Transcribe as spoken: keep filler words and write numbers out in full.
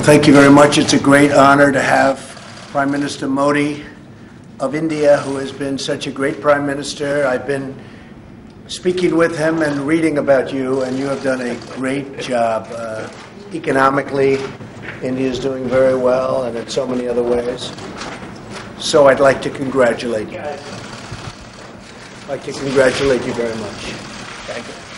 Well, thank you very much. It's a great honor to have Prime Minister Modi of India, who has been such a great Prime Minister. I've been speaking with him and reading about you, and you have done a great job. Uh, economically, India is doing very well, and in so many other ways. So I'd like to congratulate you. I'd like to congratulate you very much. Thank you.